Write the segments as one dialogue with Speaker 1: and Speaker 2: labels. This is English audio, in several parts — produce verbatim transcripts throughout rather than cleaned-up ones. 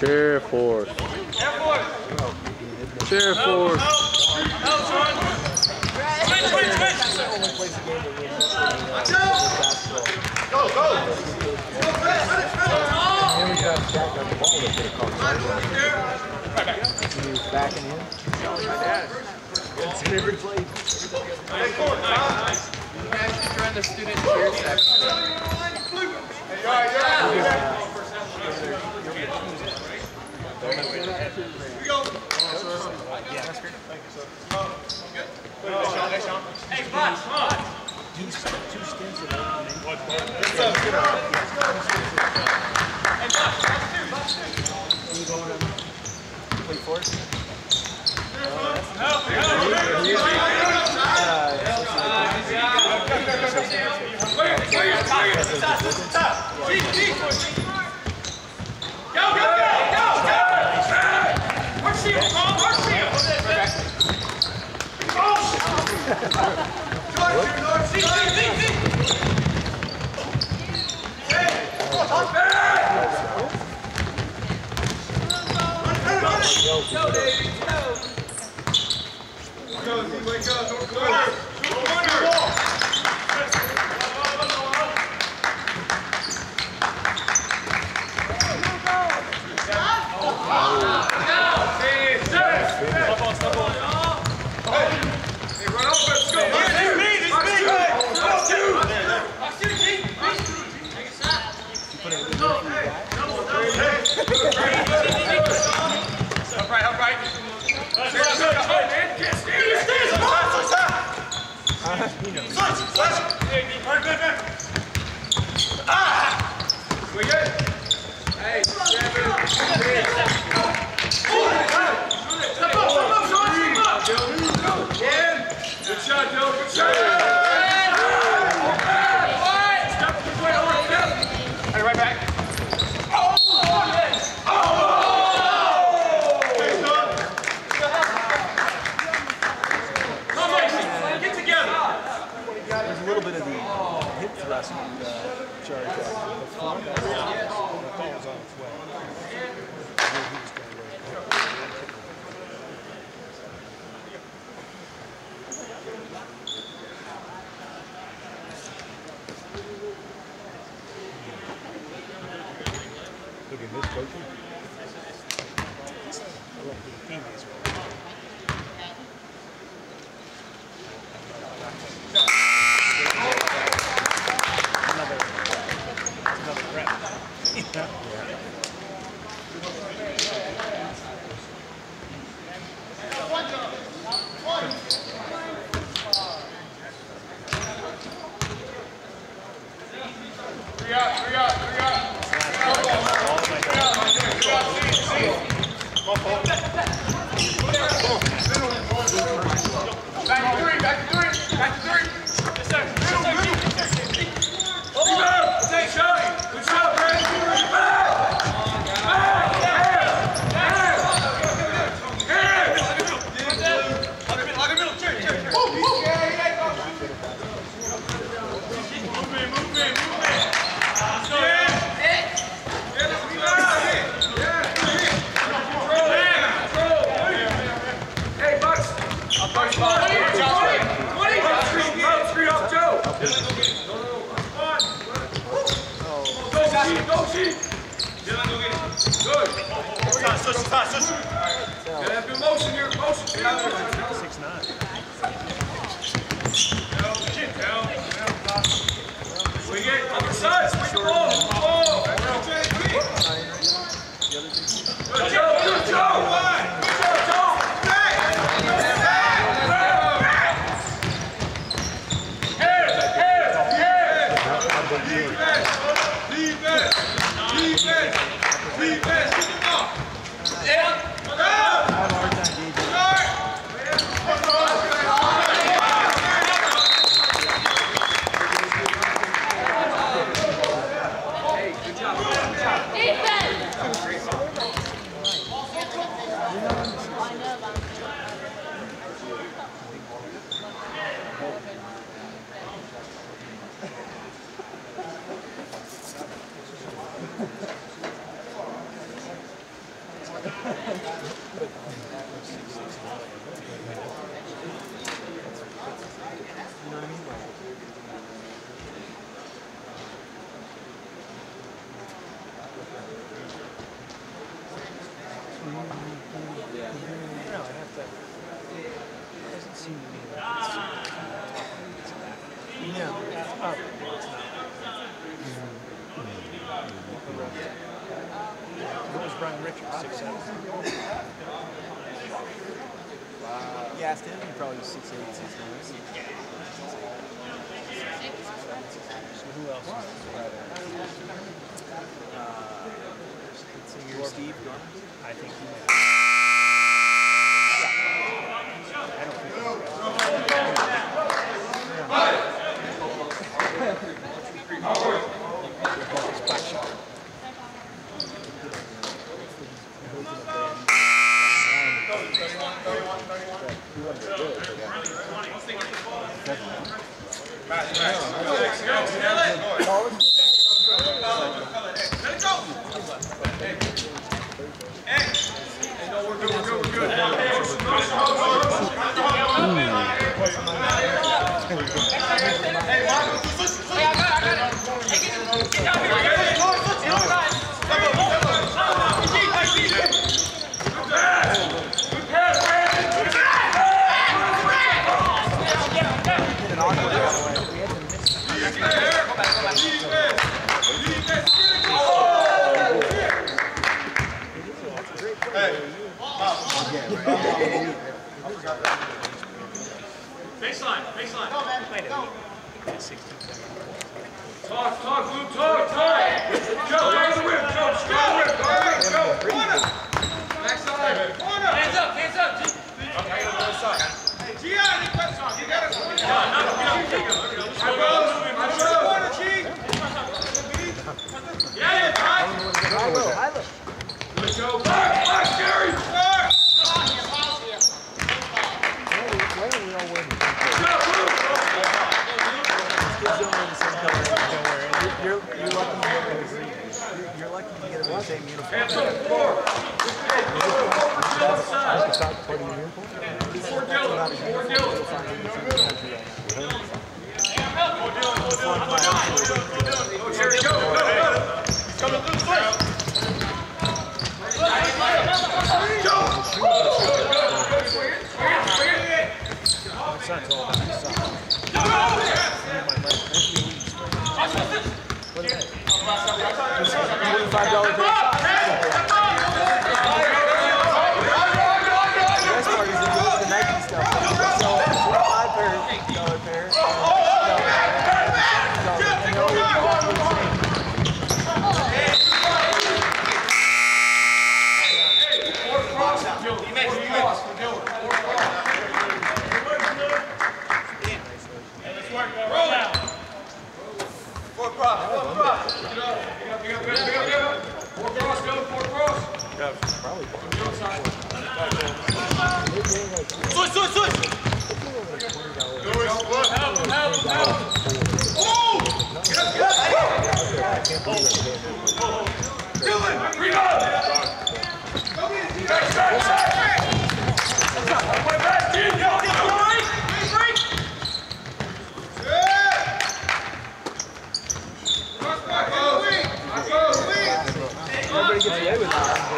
Speaker 1: Chair force. Chair force.
Speaker 2: Switch, switch, switch. Go, go.
Speaker 3: Here we got Jack on the ball that could have caught something. He's backing in. It's every play.
Speaker 2: Hey, court, nice, nice.
Speaker 4: You guys should join the student cheer section.
Speaker 2: Yeah, yeah.
Speaker 4: Here
Speaker 2: we go.
Speaker 4: Hey, Butch, come on.
Speaker 3: Two stints of opening.
Speaker 2: What's up?
Speaker 4: Hey, Butch, Butch two, Butch two.
Speaker 3: You going to play fourth?
Speaker 2: Help, help, Go, go, go, go, go! Hard shield, Paul, hard shield! Hard shield, hard shield! Hey, hard back! Go, Davey, go! Wake up, wake up, don't go! Go, corner! Good shot, Joe. Good shot. Hey, right back. Oh! Oh! Come on, get together.
Speaker 3: There's a little bit of the hip thrust uh, charge out. The front, the ball's on its way. Look at this coaching. I love the teammates. Another, another rep. Yeah.
Speaker 2: Three out, three out, three out. Back to three, back to three, back to three. Yes, sir. Middle, middle. Good shot. Good shot, Brad. Back. Back. Hands. Hands. Lock him in, lock him in. Cheer, cheer, cheer. Move, move. Move in, move in, move in. Let's go, man. Yeah, let's be loud. Yeah. Control, control. Hey, Bucks. Bucks, ball. twenty, twenty. Screen off, Joe. Go, Sheep, go, Sheep. Dylan, go get it. Good. Touch, touch, touch, touch. Gotta have good motion here, motion. Get out there.
Speaker 3: six nine.
Speaker 2: Down, down, down. Swing it, other side, swing the ball. Ball. Good Joe, good Joe. Good Joe, Joe. Back. Hands, hands, hands. Defense, defense, defense, defense. Get the ball. Yeah. Go.
Speaker 3: I have a hard time gauging.
Speaker 2: Start. Hey, good job.
Speaker 5: Defense!
Speaker 3: Richard, six seven. Wow. You asked him, he probably was six eight, six nine. So who else is right there? Uh, let's see here, Steve Garner. I think he might. I don't think
Speaker 2: Baseline, baseline. Talk, talk, Luke, talk, talk. Joe, go to the whip, Joe, go to the whip, go to the whip, Joe. Corner. Next side. Corner. Hands up, hands up. Okay, I got the other side. G I, any questions? You got it. Yeah, no, no, no. I will. I will. Corner, G. Yeah, yeah, right.
Speaker 3: I will, I will.
Speaker 2: Let's go. Back, back, Gary. Back.
Speaker 3: Why are we all wearing the You're, you're, lucky to get them, you're, you're lucky to get them in the same uniform.
Speaker 2: Hands up, four. Hey, four for Joe's side. Four Dylan, four Dylan. Go, Jerry, go, go, go. Coming through the foot. Go. Go, go, go, swing it, swing it, swing it.
Speaker 3: It's not all about the side. twenty-five dollars pay. The best part is if you look at the Nike stuff. So twenty-five dollar pair. So you know you're walking the same.
Speaker 2: Four cross, Dylan. He makes it cross for Dylan. Four cross. Roll out. Four cross, four cross. Get up, get up, get up, get up, get up. Four cross, go, four cross.
Speaker 3: Yeah, probably.
Speaker 2: Switch, switch, switch. Help him, help him, help him. Oh! Get up, get up. Dylan, rebound. Back, back, back. Way back, team, go, go, break, break.
Speaker 3: Everybody gets away with that, but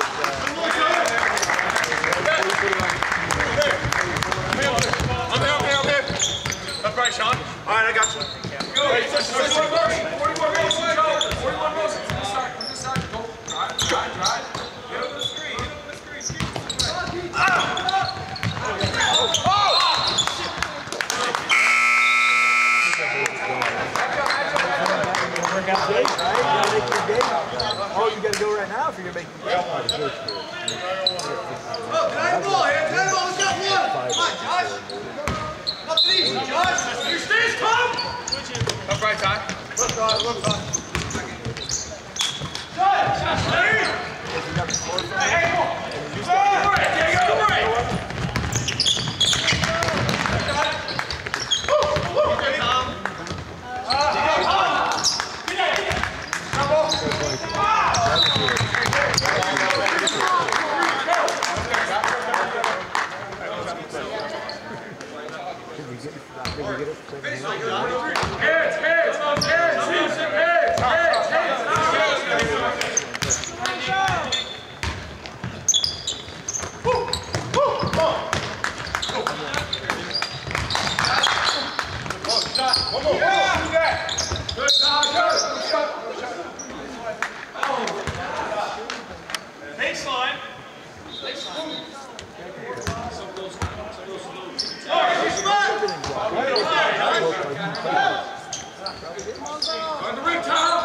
Speaker 2: I'm here, I'm here, I'm here. That's right, Sean. All right, I got you. Go. Hey, forty-one motions, forty-one motions, Joe. forty-one motions. On this side, on this side. Go. Drive, drive, drive. Get over the screen, get over the screen. Ah! Oh!
Speaker 3: work out day, right? You gotta make your day. Oh, you gotta go right now if you're gonna make your day.
Speaker 2: Oh, can I have the ball here? Can I have the ball? We got one. Come on, Josh. Nothing easy, Josh. Your stance, come. Up right side. Look, Todd. Look, Todd. Josh, Josh, hey. Hey, go. Go over it. There you go, over it. Okay, Tom. Ah, Tom. Get it. Come on. Ah. Heads, heads, on heads, heads, heads, heads, heads, heads. On the ring, Tom.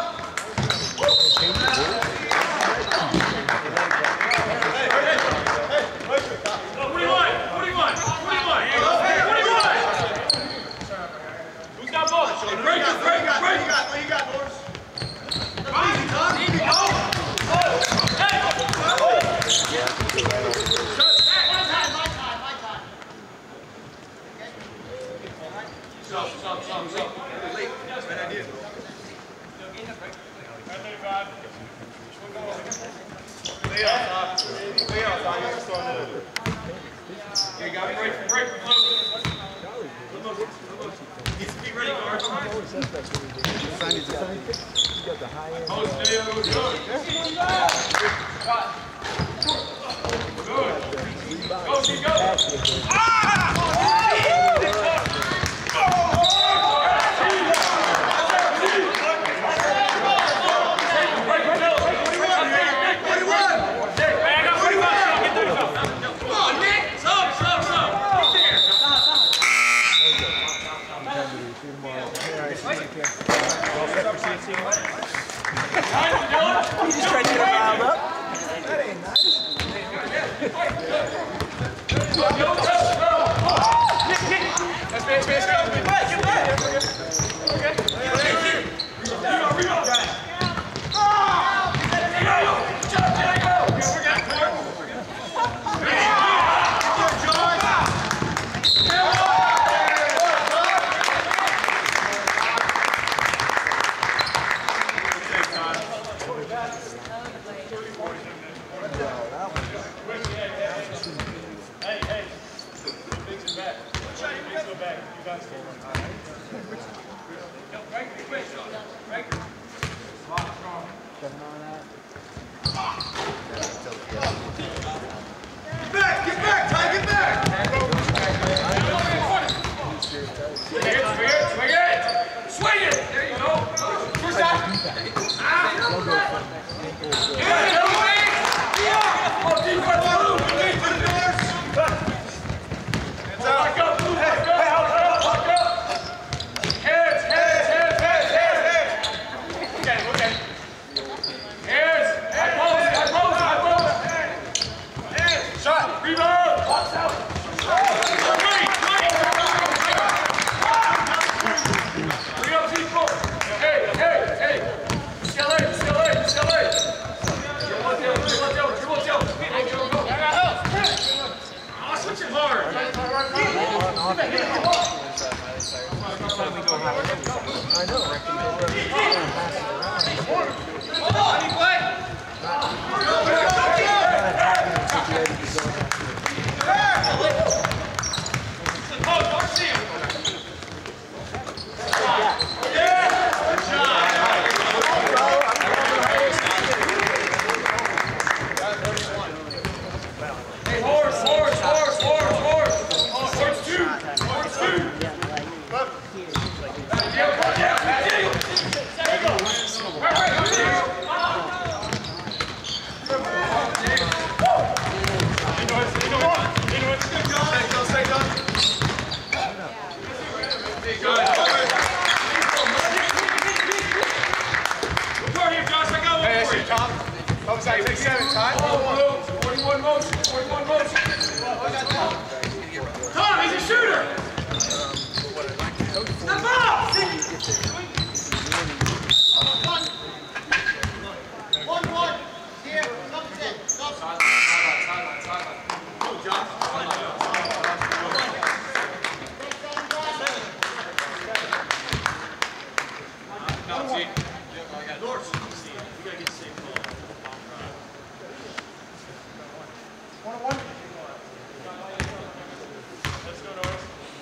Speaker 2: Let's go, Norris.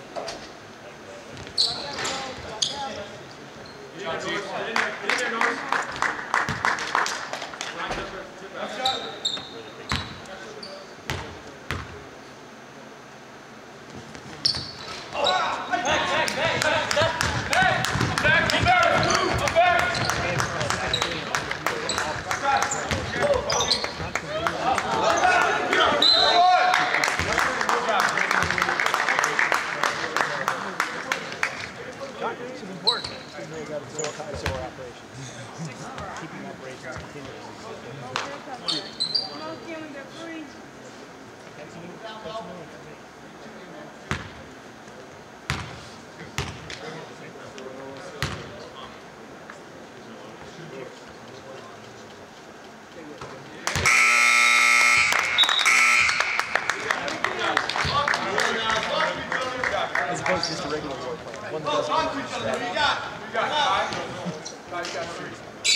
Speaker 3: As opposed to just a regular war plan. One that doesn't
Speaker 2: On to each other. Who you got? You got five? Five, you got three.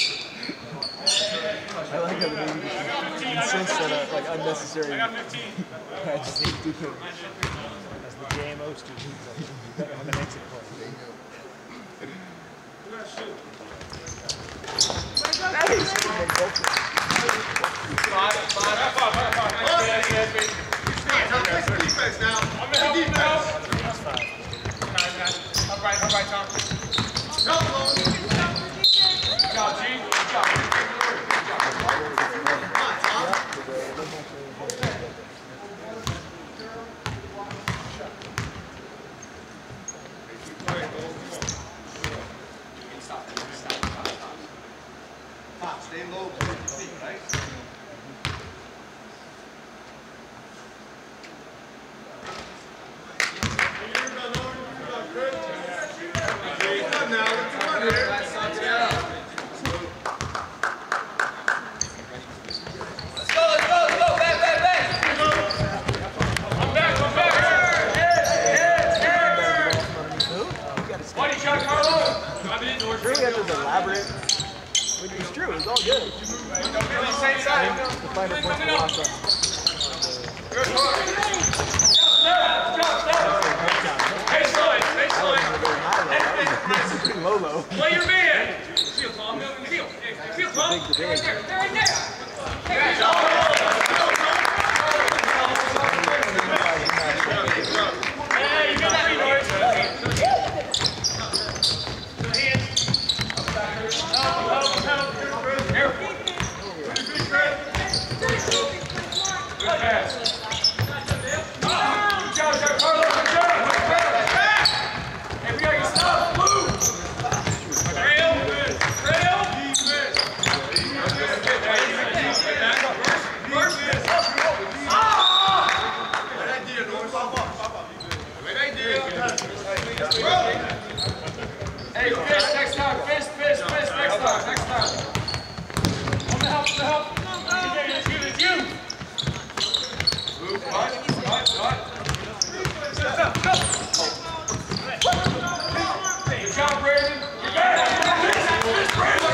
Speaker 3: I like how the movie insists on a, like, unnecessary.
Speaker 2: I got fifteen.
Speaker 3: I just hate stupid. As the J M O student, you better have an exit plan.
Speaker 2: Who got shoot?
Speaker 3: Nice!
Speaker 2: Five, five, five, five, five. Defense now. I'm gonna help you now.
Speaker 3: That's five.
Speaker 2: All right, all right, Tom. Help, Good job, G. Good job. Stay low, right? Now, let's run here. Let's go, let's go, let's go. Back, back, back. I'm back, I'm back. Hit, hit, hit. Buddy shot, Carlo. I'm in North.
Speaker 3: Really had this elaborate, which is true, it's all good.
Speaker 2: Don't be on the same side.
Speaker 3: The finer points were lost on.
Speaker 2: Good work. Stop, stop, stop. Hey, slow it, hey, slow it.
Speaker 3: Pretty low, low.
Speaker 2: Play your man. Feel, Tom. Feel. Feel, Tom. Right there. Right there. Hey, you got three, boys. Help, help, help. Here. Good pass. Good job, Carlo. Good job. Hey, we got your stuff. Move. Trail. Trail. Hey, fish next time. Fish, fish, fish next time. Next time. I'm gonna help. I'm gonna help. It's you. It's you. Move. Cut. Cut. Cut. Step up. Go. Good job, Brandon. You got it. Fish, Brandon.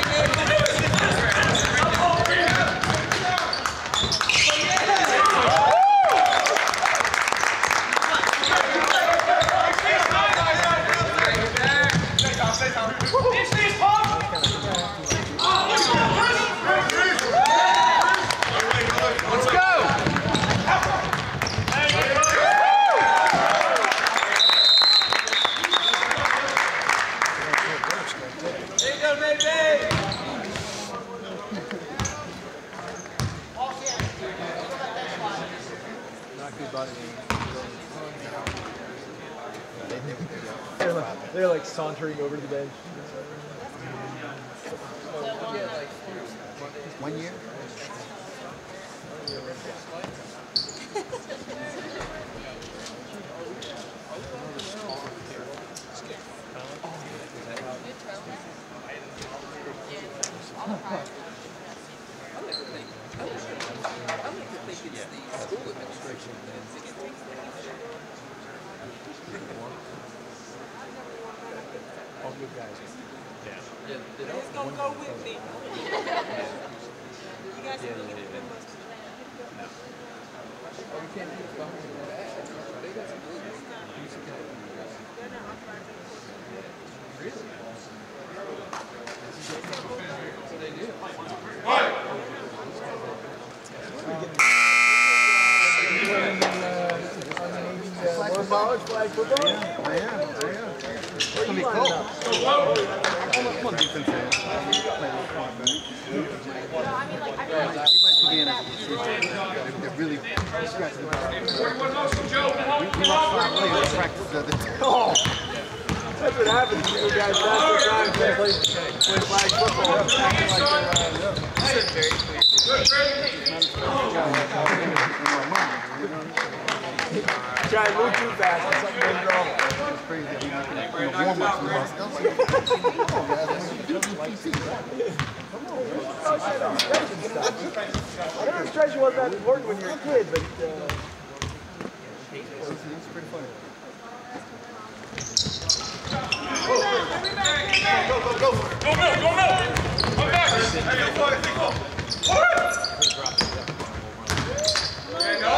Speaker 2: Let's go! There you go, baby!
Speaker 3: Not good body. They're like, they're like sauntering over to the bench.
Speaker 1: One year?
Speaker 3: All good guys. Yeah.
Speaker 5: It's gonna go with me. You guys can look at it.
Speaker 3: More college flag football?
Speaker 1: I am, I am.
Speaker 3: It's gonna be cool.
Speaker 1: I'm on defense end. They're really scratching the ball. We lost five players practice the other day.
Speaker 3: Oh! That's what happens when you guys pass the time play, play flag football. try and move too fast and something goes wrong.
Speaker 1: It's crazy that we not in the warm-ups. We lost. Come on, guys. Do P T, right?
Speaker 3: I know stretching wasn't that important when you're a kid, but uh,
Speaker 1: It's pretty funny.
Speaker 2: Go, go, go. Go, Mill, go, Mill. Come back. Hey, go, go, go. Okay, go.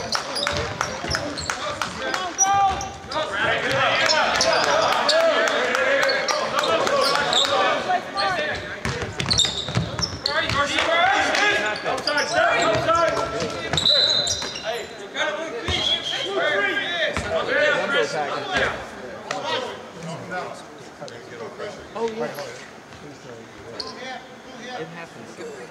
Speaker 2: Outside, stay, outside. Hey, you gotta move feet.
Speaker 3: oh yeah. It happens.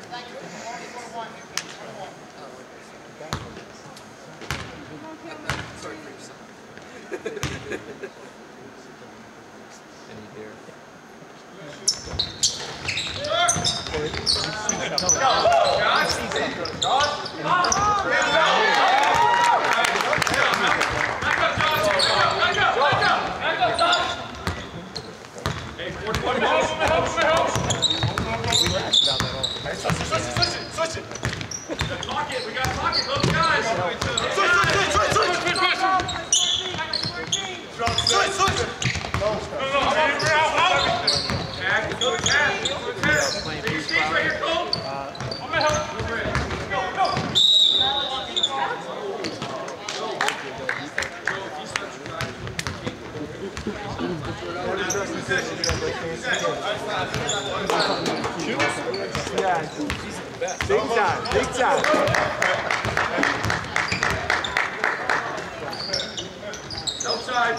Speaker 3: Yeah, big time, big time.
Speaker 2: Outside.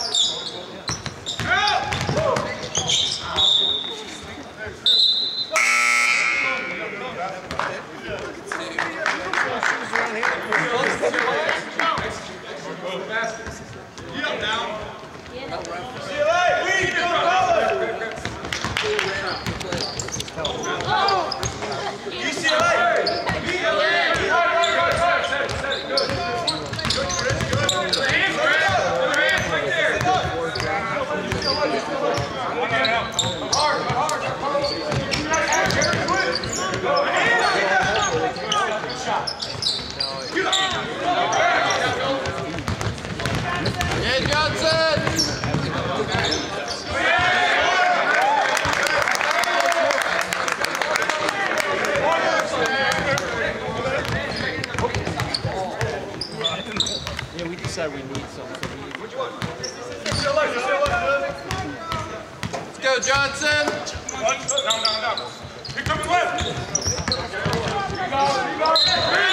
Speaker 2: Get up now. C L A, we need to go E C L A! E C L A! Good, good, Chris, good. The hands, Chris! The hands right there! Hard, hard, hard. Go, hands! Good shot.
Speaker 4: Yeah, Johnson!
Speaker 3: Yeah, we decided we need something.
Speaker 2: Which one? C L A, C L A.
Speaker 4: Let's go, Johnson!
Speaker 2: No, no, no. You're coming left. You got it, you got it.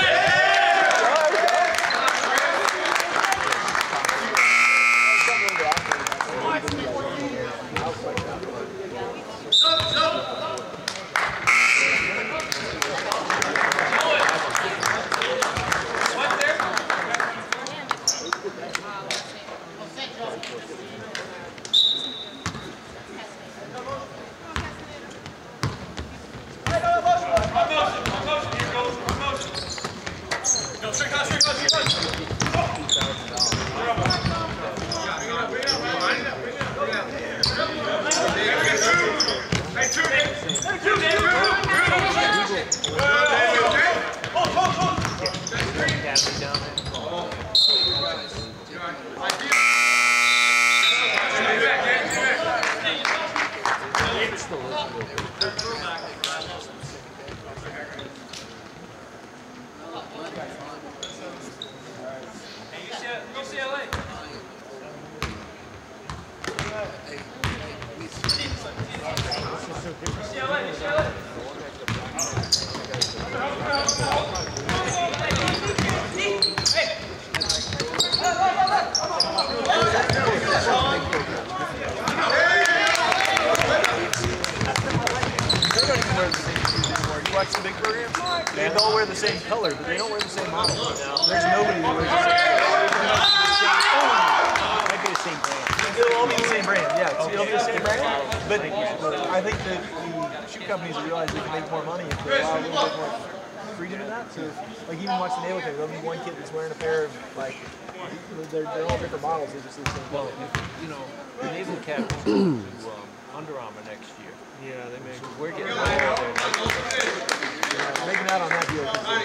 Speaker 3: Watch the big program? They all wear the same color, but they don't wear the same model. No. There's nobody who wears the same color. Might be the same brand. It'll all be the same brand, yeah. So it'll be the same brand. But I think that the shoe companies realize they can make more money if they allow a little bit more freedom in that. So, like even watching the naval camp, there'll be one kid that's wearing a pair of like they're they're all different models. They just do the same.
Speaker 5: Well, if, you know, the naval captain's going to um, Under Armour next year.
Speaker 3: Yeah, they make.
Speaker 5: So we're getting right out there.
Speaker 3: Yeah, making out on that deal.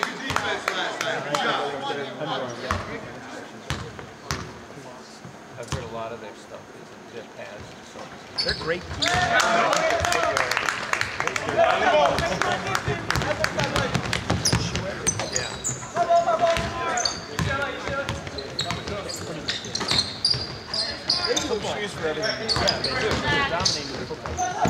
Speaker 5: I've heard a lot of their stuff is their pads and so.
Speaker 3: They're great. They use those shoes for everything.
Speaker 5: Yeah, they do. They're dominating the football.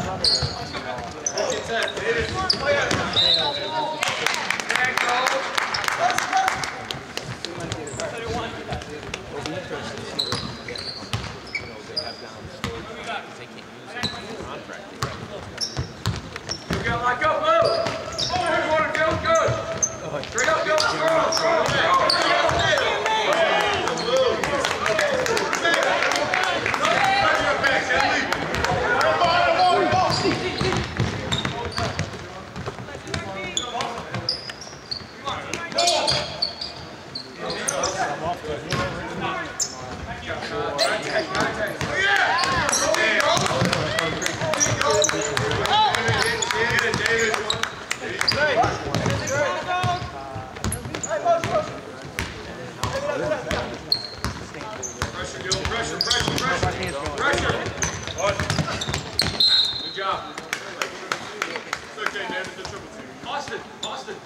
Speaker 2: Lock up, move! Oh, here's one, feels good! Straight up, go, go, Austin, Austin.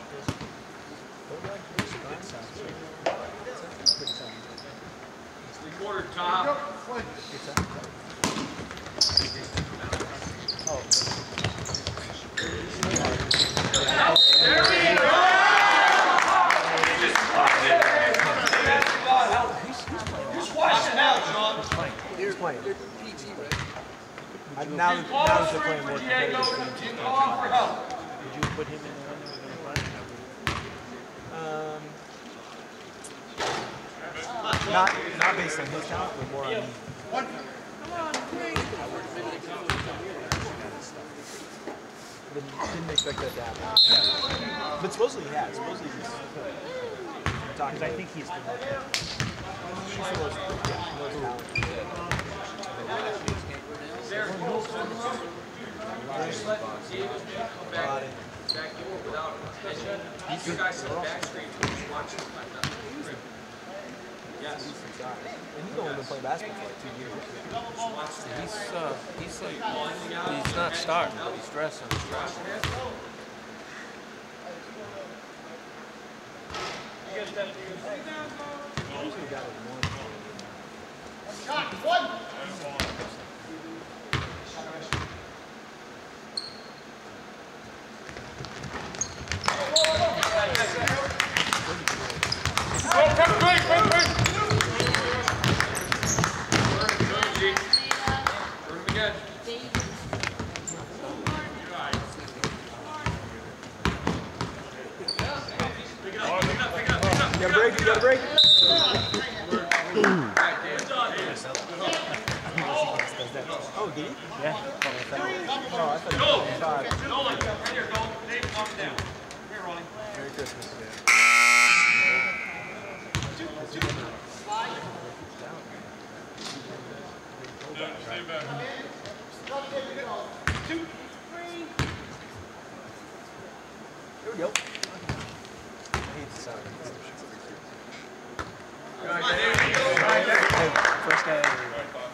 Speaker 2: Three quarter top. There we go. Just watch it now, Sean.
Speaker 3: He's playing.
Speaker 5: P G, right?
Speaker 3: I, now, now that they're playing more
Speaker 2: Diego,
Speaker 3: competitive.
Speaker 2: you call out for help.
Speaker 3: Did you put him in the one that was going to play? Um, not, not based on his talent, but more on me. Didn't, didn't expect that to happen. But supposedly he has. Supposedly he's talking. I think he's the most. He's the most, yeah, most talented.
Speaker 2: Just let David come back, back over without attention. You guys in the back screen, just watch him like that. Yes.
Speaker 3: And he's only been playing basketball for like two years.
Speaker 5: He's, uh, he's like, he's not starting, but he's dressing. He's dressing.
Speaker 3: You got a break? You got a break? Oh, did he? Yeah. Oh, I thought he was five. Merry Christmas. There we go. I hate the sound. First guy.